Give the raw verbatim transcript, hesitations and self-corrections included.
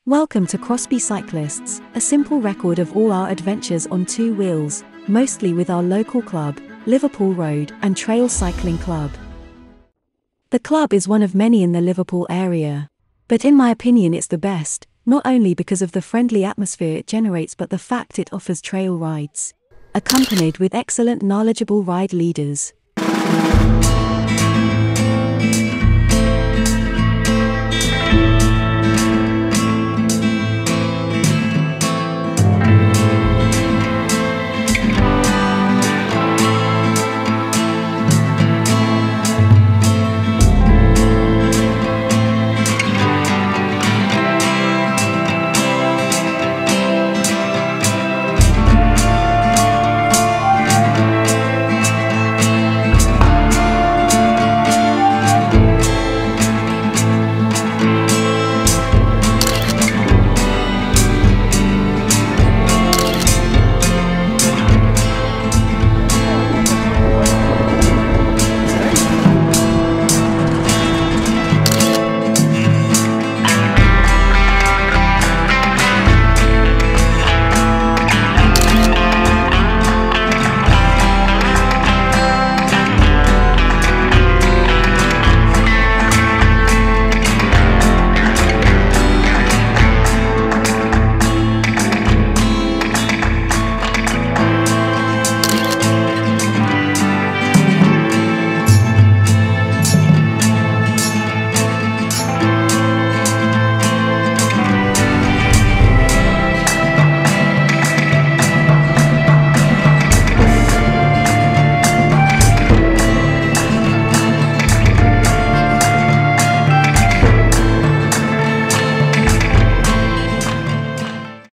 Welcome to Crosby Cyclists, a simple record of all our adventures on two wheels, mostly with our local club, Liverpool Road and Trail Cycling Club. The club is one of many in the Liverpool area. But in my opinion it's the best, not only because of the friendly atmosphere it generates but the fact it offers trail rides, accompanied with excellent knowledgeable ride leaders.